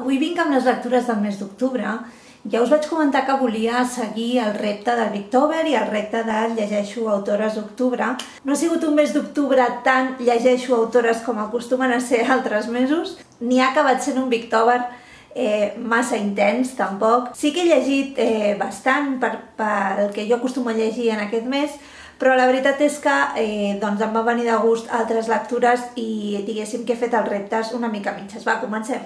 Avui vinc amb les lectures del mes d'octubre. Ja us vaig comentar que volia seguir el repte del Booktober i el repte de llegeixo autores d'octubre. No ha sigut un mes d'octubre tant llegeixo autores com acostumen a ser altres mesos, ni ha acabat sent un Booktober massa intens, tampoc. Sí que he llegit bastant pel que jo acostumo a llegir en aquest mes, però la veritat és que em va venir de gust altres lectures i diguéssim que he fet els reptes una mica mitges. Va, comencem!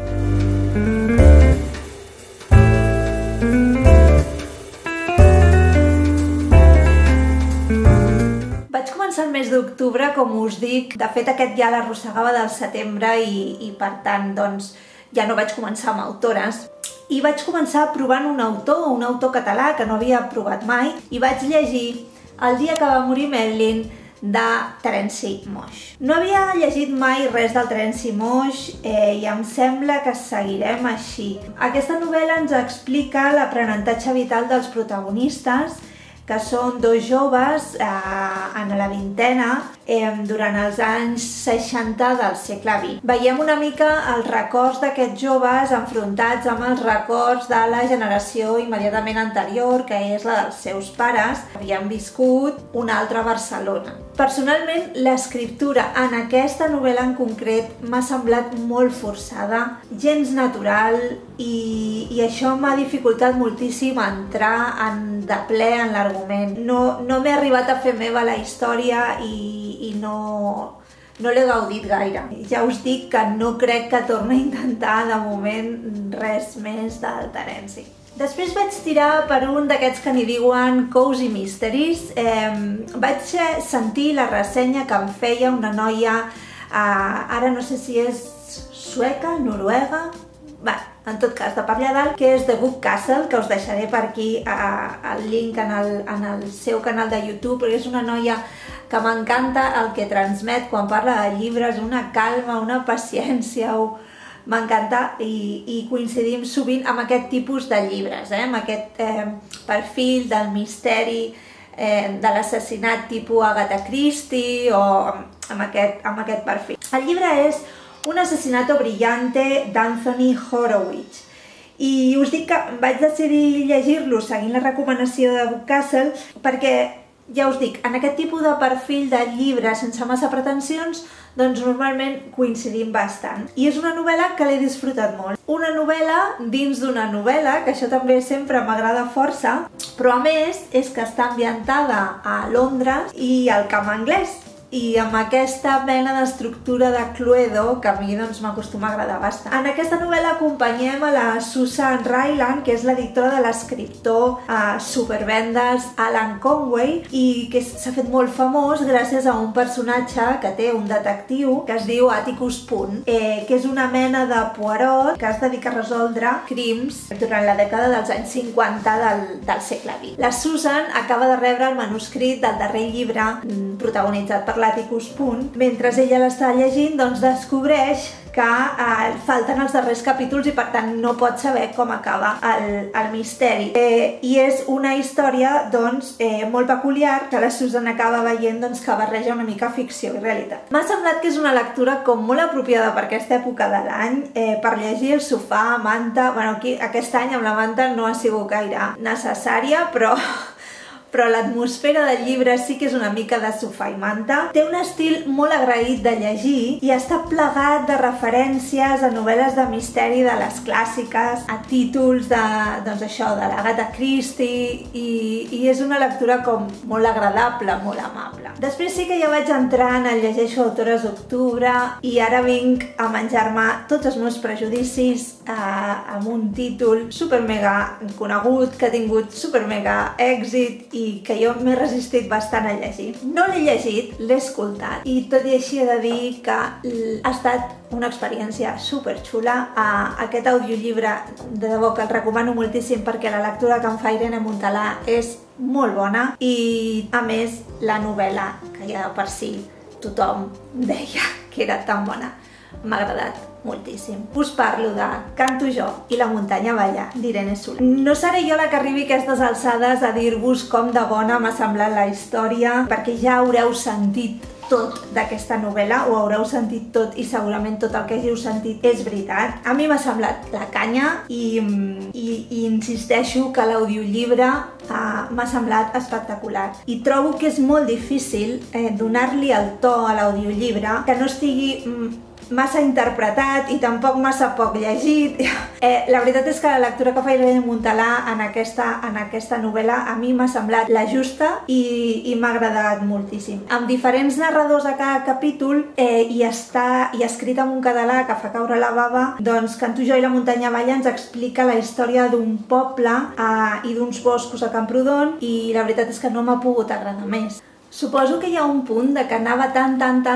Vaig començar el mes d'octubre, com us dic. De fet, aquest ja l'arrossegava del setembre i per tant, doncs, ja no vaig començar amb autores. I vaig començar provant un autor català que no havia provat mai, i vaig llegir El dia que va morir Marilyn, de Terenci Moix. No havia llegit mai res del Terenci Moix i em sembla que seguirem així. Aquesta novel·la ens explica l'aprenentatge vital dels protagonistes, que són dos joves en la vintena durant els anys 60 del segle XX. Veiem una mica els records d'aquests joves enfrontats amb els records de la generació immediatament anterior, que és la dels seus pares, que havien viscut una altra Barcelona. Personalment, l'escriptura en aquesta novel·la en concret m'ha semblat molt forçada, gens natural, i això m'ha dificultat moltíssim entrar de ple en l'argument. No m'he arribat a fer meva la història i no l'he gaudit gaire. Ja us dic que no crec que torni a intentar de moment res més del Terenci. Després vaig tirar per un d'aquests que n'hi diuen Cozy Mysteries. Vaig sentir la ressenya que em feia una noia, ara no sé si és sueca, noruega, en tot cas, de per allà dalt, que és The Book Castle, que us deixaré per aquí el link en el seu canal de YouTube, perquè és una noia que m'encanta el que transmet quan parla de llibres, una calma, una paciència, m'encanta, i coincidim sovint amb aquest tipus de llibres, amb aquest perfil del misteri, de l'assassinat tipus Agatha Christie, o amb aquest perfil. El llibre és Un asesinato brillante d'Anthony Horowitz. I us dic que vaig decidir llegir-lo seguint la recomanació de Book Castle perquè, ja us dic, en aquest tipus de perfil de llibre sense massa pretensions, doncs normalment coincidim bastant. I és una novel·la que l'he disfrutat molt. Una novel·la dins d'una novel·la, que això també sempre m'agrada força, però a més és que està ambientada a Londres i al camp anglès. I amb aquesta mena d'estructura de Cluedo que a mi m'acostuma a agradar bastant. En aquesta novel·la acompanyem a la Susan Ryland, que és l'editora de l'escriptor supervendes Alan Conway, i que s'ha fet molt famós gràcies a un personatge que té un detectiu que es diu Atticus Punt, que és una mena de Poirot que es dedica a resoldre crims durant la dècada dels anys 50 del segle XX. La Susan acaba de rebre el manuscrit del darrer llibre protagonitzat per l'Atticus Punt. Mentre ella l'està llegint, doncs descobreix que falten els darrers capítols i per tant no pot saber com acaba el misteri. I és una història molt peculiar que la Susan acaba veient que barreja una mica ficció i realitat. M'ha semblat que és una lectura com molt apropiada per aquesta època de l'any, per llegir al sofà, manta. Bueno, aquí aquest any amb la manta no ha sigut gaire necessària, però l'atmosfera del llibre sí que és una mica de sofà i manta. Té un estil molt agraït de llegir i està plagat de referències a novel·les de misteri de les clàssiques, a títols de l'Agatha Christie, i és una lectura com molt agradable, molt amable. Després sí que ja vaig entrar en el llegeixo autores d'octubre i ara vinc a menjar-me tots els meus prejudicis amb un títol super mega conegut, que ha tingut super mega èxit i que jo m'he resistit bastant a llegir. No l'he llegit, l'he escoltat, i tot i així he de dir que ha estat una experiència superxula. Aquest audiollibre, de debò que el recomano moltíssim perquè la lectura que em fa Irene Montalà és molt bona, i a més la novel·la, que ja de per si tothom deia que era tan bona, m'ha agradat moltíssim. Us parlo de Canto jo i la muntanya balla, d'Irene Soler. No seré jo la que arribi a aquestes alçades a dir-vos com de bona m'ha semblat la història, perquè ja haureu sentit tot d'aquesta novel·la, ho haureu sentit tot i segurament tot el que hàgiu sentit és veritat. A mi m'ha semblat la canya i insisteixo que l'audiollibre m'ha semblat espectacular. I trobo que és molt difícil donar-li el to a l'audiollibre que no estigui massa interpretat i tampoc massa poc llegit. La veritat és que la lectura que fa Irene Montalà en aquesta novel·la a mi m'ha semblat la justa i m'ha agradat moltíssim. Amb diferents narradors a cada capítol i escrit en un català que fa caure la bava, doncs Canto jo i la muntanya avall ens explica la història d'un poble i d'uns boscos a Camprodon i la veritat és que no m'ha pogut agradar més. Suposo que hi ha un punt de que anava tan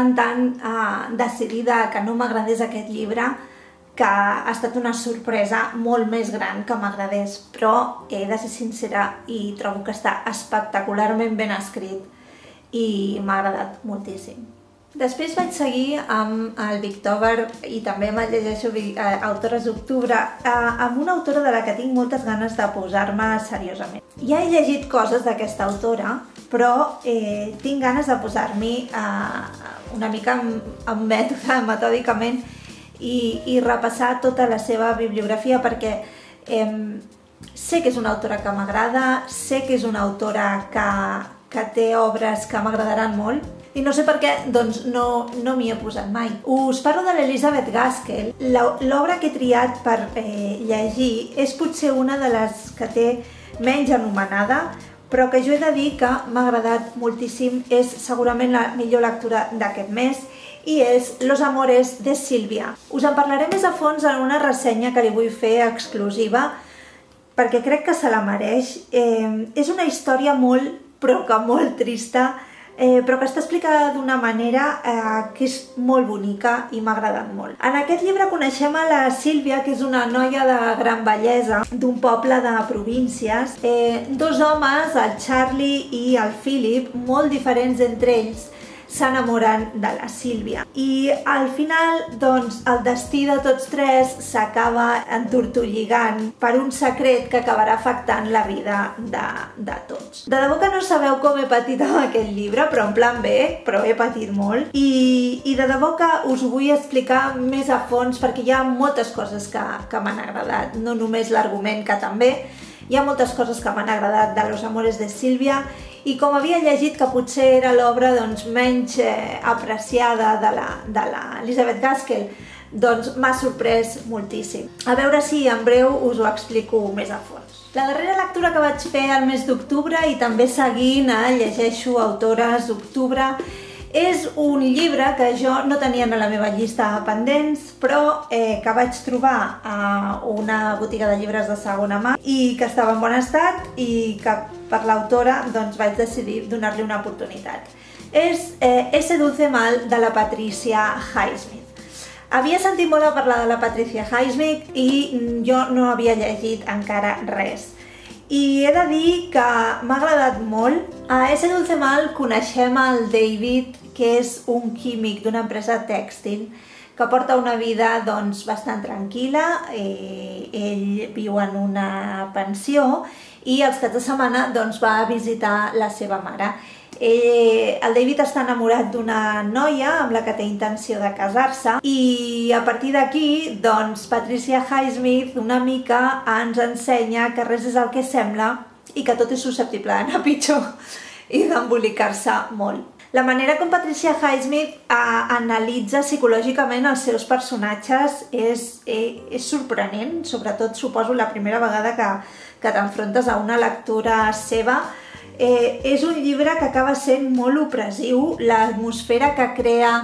decidida que no m'agradés aquest llibre que ha estat una sorpresa molt més gran que m'agradés, però he de ser sincera i trobo que està espectacularment ben escrit i m'ha agradat moltíssim. Després vaig seguir amb el Booktober i també me'n llegeixo autores d'octubre, amb una autora de la que tinc moltes ganes de posar-me seriosament. Ja he llegit coses d'aquesta autora, però tinc ganes de posar-m'hi una mica amb mètode, metòdicament, i repassar tota la seva bibliografia perquè sé que és una autora que m'agrada, sé que és una autora que té obres que m'agradaran molt, i no sé per què, doncs no m'hi he posat mai. Us parlo de l'Elizabeth Gaskell. L'obra que he triat per llegir és potser una de les que té menys anomenada, però que jo he de dir que m'ha agradat moltíssim, és segurament la millor lectura d'aquest mes, i és Los amores de Sílvia. Us en parlaré més a fons en una ressenya que li vull fer exclusiva, perquè crec que se la mereix. És una història molt, però que molt trista, però que està explicada d'una manera que és molt bonica i m'ha agradat molt. En aquest llibre coneixem a la Sílvia, que és una noia de gran bellesa d'un poble de províncies. Dos homes, el Charlie i el Philip, molt diferents entre ells, s'enamoren de la Sílvia. I al final, doncs, el destí de tots tres s'acaba entortolligant per un secret que acabarà afectant la vida de tots. De debò que no sabeu com he patit amb aquest llibre, però en plan bé, però he patit molt. I de debò que us ho vull explicar més a fons perquè hi ha moltes coses que m'han agradat, no només l'argument, que també. Hi ha moltes coses que m'han agradat de Los amores de Sílvia i com havia llegit que potser era l'obra menys apreciada de l'Elizabeth Gaskell, doncs m'ha sorprès moltíssim. A veure si en breu us ho explico més a fons. La darrera lectura que vaig fer al mes d'octubre i també seguint llegeixo autores d'octubre és un llibre que jo no tenia en la meva llista de pendents, però que vaig trobar a una botiga de llibres de segona mà i que estava en bon estat i que per l'autora doncs vaig decidir donar-li una oportunitat. És Ese dulce mal de la Patricia Highsmith. Havia sentit molt a parlar de la Patricia Highsmith i jo no havia llegit encara res. I he de dir que m'ha agradat molt. A Ese dulce mal coneixem el David, que és un químic d'una empresa tèxtil que porta una vida bastant tranquil·la. Ell viu en una pensió i els caps de setmana va a visitar la seva mare. El David està enamorat d'una noia amb la que té intenció de casar-se i a partir d'aquí Patricia Highsmith una mica ens ensenya que res és el que sembla i que tot és susceptible d'anar pitjor i d'embolicar-se molt. La manera com Patricia Highsmith analitza psicològicament els seus personatges és sorprenent, sobretot suposo la primera vegada que t'enfrontes a una lectura seva. És un llibre que acaba sent molt opressiu, l'atmosfera que crea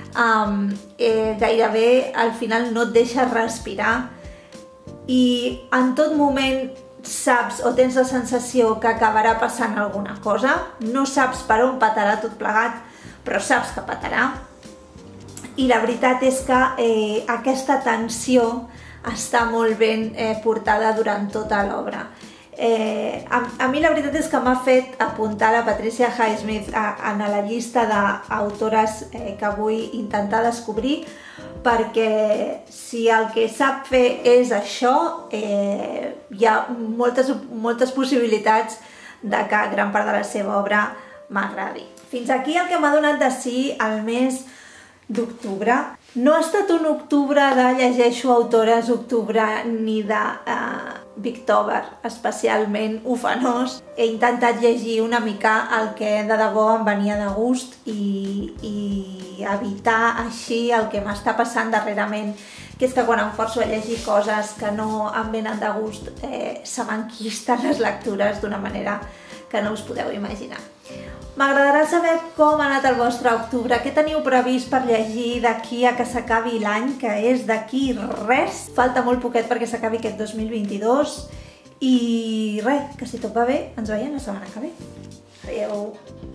gairebé al final no et deixa respirar i en tot moment saps o tens la sensació que acabarà passant alguna cosa, no saps per on petarà tot plegat, però saps que petarà. I la veritat és que aquesta tensió està molt ben portada durant tota l'obra. A mi la veritat és que m'ha fet apuntar la Patricia Highsmith en la llista d'autores que vull intentar descobrir, perquè si el que sap fer és això, hi ha moltes possibilitats de que gran part de la seva obra m'agradi. Fins aquí el que m'ha donat de si el mes d'octubre. No ha estat un octubre de llegeixo autores octubre ni de Bictober especialment ufanós. He intentat llegir una mica el que de debò em venia de gust i evitar així el que m'està passant darrerament, que és que quan em forço a llegir coses que no em venen de gust se m'enquisten les lectures d'una manera que no us podeu imaginar. M'agradarà saber com ha anat el vostre octubre, què teniu previst per llegir d'aquí a que s'acabi l'any, que és d'aquí res. Falta molt poquet perquè s'acabi aquest 2022 i res, que si tot va bé ens veiem la setmana que ve. Adéu!